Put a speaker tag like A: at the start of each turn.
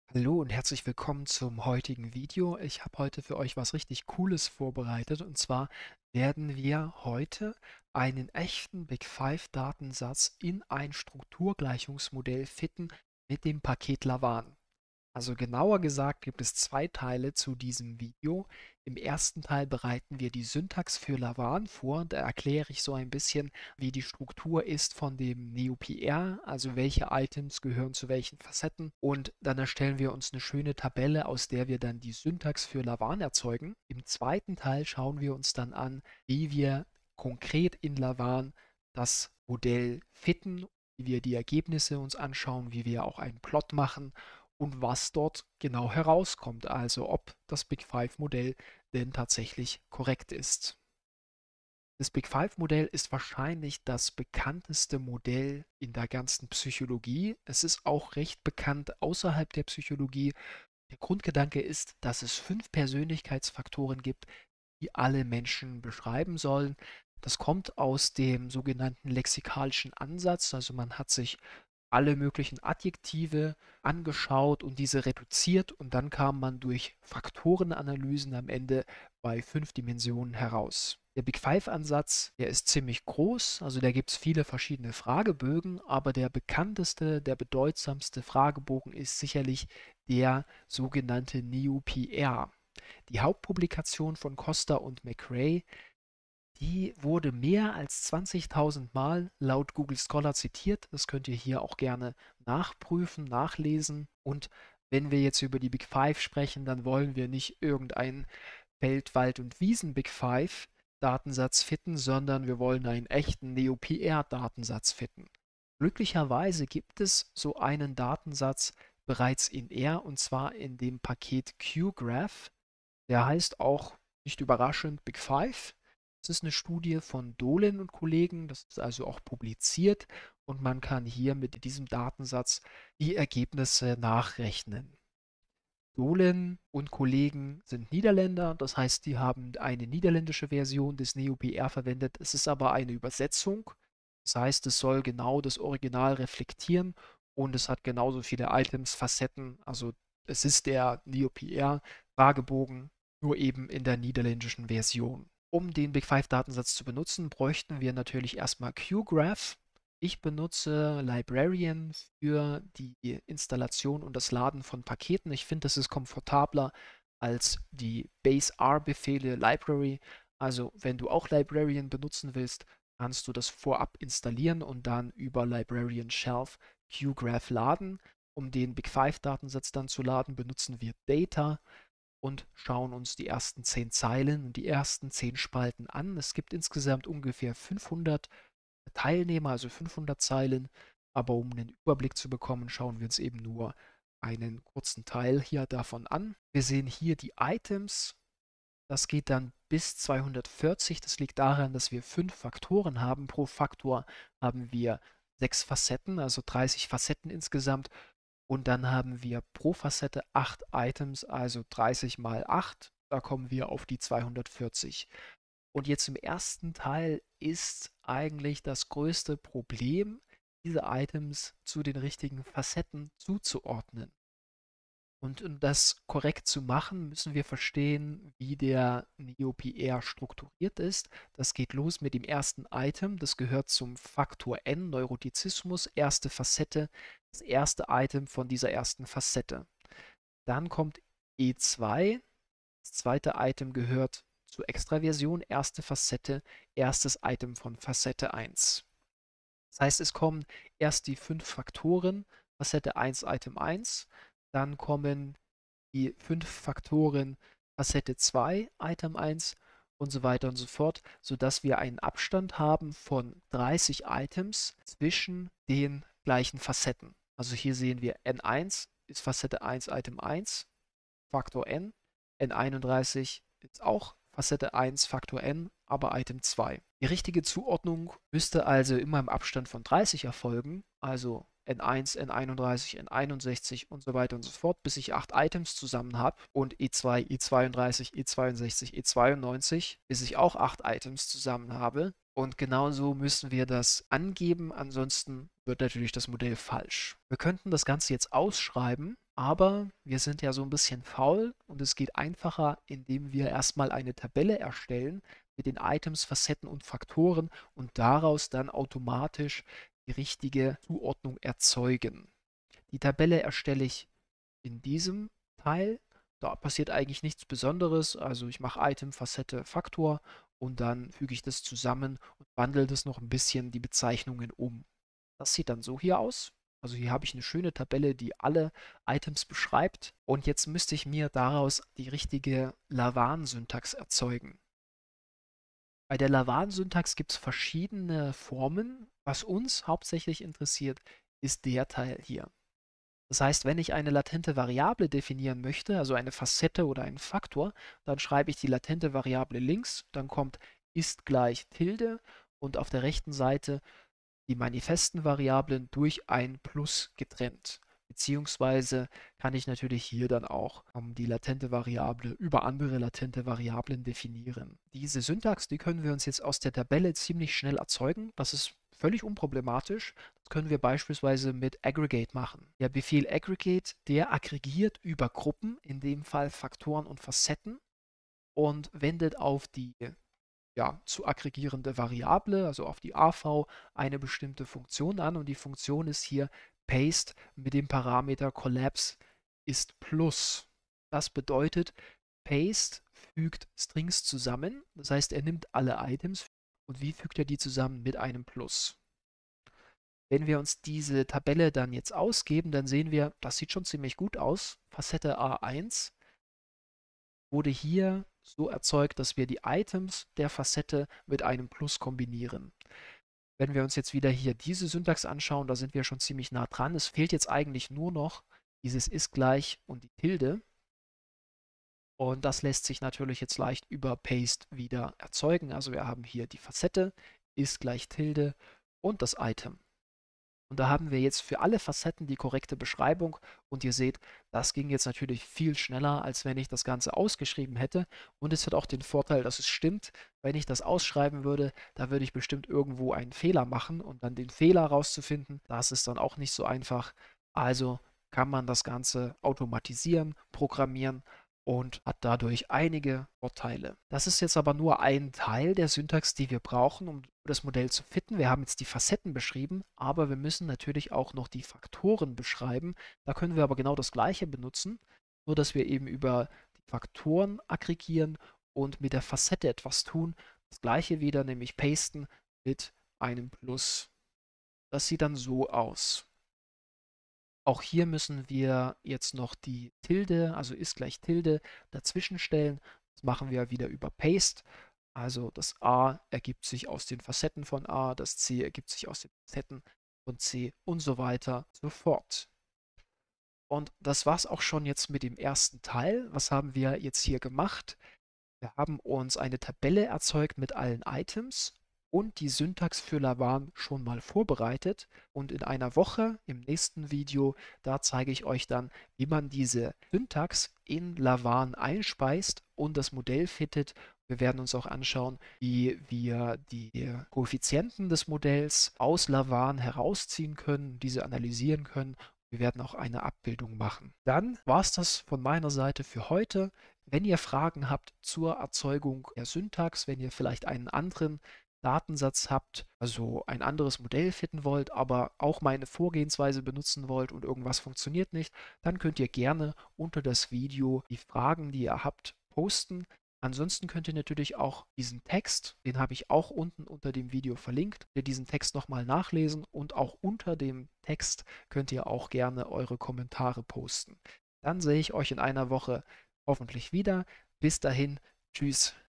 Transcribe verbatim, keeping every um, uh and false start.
A: Hallo und herzlich willkommen zum heutigen Video. Ich habe heute für euch was richtig Cooles vorbereitet, und zwar werden wir heute einen echten Big Five Datensatz in ein Strukturgleichungsmodell fitten mit dem Paket Lavan. Also genauer gesagt gibt es zwei Teile zu diesem Video. Im ersten Teil bereiten wir die Syntax für Lavan vor. Da erkläre ich so ein bisschen, wie die Struktur ist von dem NeoPR, also welche Items gehören zu welchen Facetten. Und dann erstellen wir uns eine schöne Tabelle, aus der wir dann die Syntax für Lavan erzeugen. Im zweiten Teil schauen wir uns dann an, wie wir konkret in Lavan das Modell fitten, wie wir die Ergebnisse uns anschauen, wie wir auch einen Plot machen und was dort genau herauskommt, also ob das Big Five-Modell denn tatsächlich korrekt ist. Das Big Five-Modell ist wahrscheinlich das bekannteste Modell in der ganzen Psychologie. Es ist auch recht bekannt außerhalb der Psychologie. Der Grundgedanke ist, dass es fünf Persönlichkeitsfaktoren gibt, die alle Menschen beschreiben sollen. Das kommt aus dem sogenannten lexikalischen Ansatz. Also man hat sich alle möglichen Adjektive angeschaut und diese reduziert, und dann kam man durch Faktorenanalysen am Ende bei fünf Dimensionen heraus. Der Big Five-Ansatz, der ist ziemlich groß, also da gibt es viele verschiedene Fragebögen, aber der bekannteste, der bedeutsamste Fragebogen ist sicherlich der sogenannte NeoPR. Die Hauptpublikation von Costa und McRae, die wurde mehr als zwanzigtausend Mal laut Google Scholar zitiert. Das könnt ihr hier auch gerne nachprüfen, nachlesen. Und wenn wir jetzt über die Big Five sprechen, dann wollen wir nicht irgendeinen Feld-, Wald- und Wiesen-Big Five Datensatz fitten, sondern wir wollen einen echten NeoPR-Datensatz fitten. Glücklicherweise gibt es so einen Datensatz bereits in R, und zwar in dem Paket QGraph. Der heißt auch, nicht überraschend, Big Five. Es ist eine Studie von Dohlen und Kollegen, das ist also auch publiziert, und man kann hier mit diesem Datensatz die Ergebnisse nachrechnen. Dohlen und Kollegen sind Niederländer, das heißt, die haben eine niederländische Version des NeoPR verwendet. Es ist aber eine Übersetzung, das heißt, es soll genau das Original reflektieren, und es hat genauso viele Items, Facetten. Also es ist der NeoPR-Fragebogen, nur eben in der niederländischen Version. Um den Big Five-Datensatz zu benutzen, bräuchten wir natürlich erstmal QGraph. Ich benutze Librarian für die Installation und das Laden von Paketen. Ich finde, das ist komfortabler als die Base-R-Befehle Library. Also wenn du auch Librarian benutzen willst, kannst du das vorab installieren und dann über Librarian Shelf QGraph laden. Um den Big Five-Datensatz dann zu laden, benutzen wir Data und schauen uns die ersten zehn Zeilen und die ersten zehn Spalten an. Es gibt insgesamt ungefähr fünfhundert Teilnehmer, also fünfhundert Zeilen, aber um einen Überblick zu bekommen, schauen wir uns eben nur einen kurzen Teil hier davon an. Wir sehen hier die Items. Das geht dann bis zweihundertvierzig. Das liegt daran, dass wir fünf Faktoren haben. Pro Faktor haben wir sechs Facetten, also dreißig Facetten insgesamt. Und dann haben wir pro Facette acht Items, also dreißig mal acht. Da kommen wir auf die zweihundertvierzig. Und jetzt im ersten Teil ist eigentlich das größte Problem, diese Items zu den richtigen Facetten zuzuordnen. Und um das korrekt zu machen, müssen wir verstehen, wie der NeoPR strukturiert ist. Das geht los mit dem ersten Item. Das gehört zum Faktor N, Neurotizismus, erste Facette, das erste Item von dieser ersten Facette. Dann kommt E zwei. Das zweite Item gehört zur Extraversion, erste Facette, erstes Item von Facette eins. Das heißt, es kommen erst die fünf Faktoren, Facette eins, Item eins, dann kommen die fünf Faktoren Facette zwei, Item eins und so weiter und so fort, sodass wir einen Abstand haben von dreißig Items zwischen den gleichen Facetten. Also hier sehen wir N eins ist Facette eins, Item eins, Faktor N, N einunddreißig ist auch Facette eins, Faktor N, aber Item zwei. Die richtige Zuordnung müsste also immer im Abstand von dreißig erfolgen, also N eins, N einunddreißig, N einundsechzig und so weiter und so fort, bis ich acht Items zusammen habe, und E zwei, E zweiunddreißig, E zweiundsechzig, E zweiundneunzig, bis ich auch acht Items zusammen habe. Und genauso müssen wir das angeben, ansonsten wird natürlich das Modell falsch. Wir könnten das Ganze jetzt ausschreiben, Aber wir sind ja so ein bisschen faul und es geht einfacher, indem wir erstmal eine Tabelle erstellen mit den Items, Facetten und Faktoren und daraus dann automatisch die richtige Zuordnung erzeugen. Die Tabelle erstelle ich in diesem Teil. Da passiert eigentlich nichts Besonderes. Also ich mache Item, Facette, Faktor und dann füge ich das zusammen und wandle das noch ein bisschen die Bezeichnungen um. Das sieht dann so hier aus. Also hier habe ich eine schöne Tabelle, die alle Items beschreibt. Und jetzt müsste ich mir daraus die richtige Lavan-Syntax erzeugen. Bei der Lavan-Syntax gibt es verschiedene Formen. Was uns hauptsächlich interessiert, ist der Teil hier. Das heißt, wenn ich eine latente Variable definieren möchte, also eine Facette oder einen Faktor, dann schreibe ich die latente Variable links, dann kommt ist gleich Tilde und auf der rechten Seite die manifesten Variablen durch ein Plus getrennt. Beziehungsweise kann ich natürlich hier dann auch ähm, die latente Variable über andere latente Variablen definieren. Diese Syntax, die können wir uns jetzt aus der Tabelle ziemlich schnell erzeugen. Das ist völlig unproblematisch. Das können wir beispielsweise mit Aggregate machen. Der Befehl Aggregate, der aggregiert über Gruppen, in dem Fall Faktoren und Facetten, und wendet auf die ja, zu aggregierende Variable, also auf die A V, eine bestimmte Funktion an und die Funktion ist hier Paste mit dem Parameter Collapse ist Plus. Das bedeutet, Paste fügt Strings zusammen, das heißt, er nimmt alle Items und wie fügt er die zusammen mit einem Plus? Wenn wir uns diese Tabelle dann jetzt ausgeben, dann sehen wir, das sieht schon ziemlich gut aus. Facette A eins wurde hier so erzeugt, dass wir die Items der Facette mit einem Plus kombinieren. Wenn wir uns jetzt wieder hier diese Syntax anschauen, da sind wir schon ziemlich nah dran. Es fehlt jetzt eigentlich nur noch dieses ist gleich und die Tilde. Und das lässt sich natürlich jetzt leicht über Paste wieder erzeugen. Also wir haben hier die Facette, ist gleich Tilde und das Item. Und da haben wir jetzt für alle Facetten die korrekte Beschreibung. Und ihr seht, das ging jetzt natürlich viel schneller, als wenn ich das Ganze ausgeschrieben hätte. Und es hat auch den Vorteil, dass es stimmt. Wenn ich das ausschreiben würde, da würde ich bestimmt irgendwo einen Fehler machen. Und dann den Fehler rauszufinden, das ist dann auch nicht so einfach. Also kann man das Ganze automatisieren, programmieren und hat dadurch einige Vorteile. Das ist jetzt aber nur ein Teil der Syntax, die wir brauchen, um das Modell zu fitten. Wir haben jetzt die Facetten beschrieben, aber wir müssen natürlich auch noch die Faktoren beschreiben. Da können wir aber genau das Gleiche benutzen, nur dass wir eben über die Faktoren aggregieren und mit der Facette etwas tun. Das Gleiche wieder, nämlich pasten mit einem Plus. Das sieht dann so aus. Auch hier müssen wir jetzt noch die Tilde, also ist gleich Tilde, dazwischen stellen. Das machen wir wieder über Paste. Also das A ergibt sich aus den Facetten von A, das C ergibt sich aus den Facetten von C und so weiter so fort. Und das war es auch schon jetzt mit dem ersten Teil. Was haben wir jetzt hier gemacht? Wir haben uns eine Tabelle erzeugt mit allen Items und die Syntax für Lavan schon mal vorbereitet. Und in einer Woche, im nächsten Video, da zeige ich euch dann, wie man diese Syntax in Lavan einspeist und das Modell fittet. Wir werden uns auch anschauen, wie wir die Koeffizienten des Modells aus Lavan herausziehen können, diese analysieren können. Wir werden auch eine Abbildung machen. Dann war es das von meiner Seite für heute. Wenn ihr Fragen habt zur Erzeugung der Syntax, wenn ihr vielleicht einen anderen Datensatz habt, also ein anderes Modell fitten wollt, aber auch meine Vorgehensweise benutzen wollt und irgendwas funktioniert nicht, dann könnt ihr gerne unter das Video die Fragen, die ihr habt, posten. Ansonsten könnt ihr natürlich auch diesen Text, den habe ich auch unten unter dem Video verlinkt, ihr diesen Text nochmal nachlesen und auch unter dem Text könnt ihr auch gerne eure Kommentare posten. Dann sehe ich euch in einer Woche hoffentlich wieder. Bis dahin, tschüss.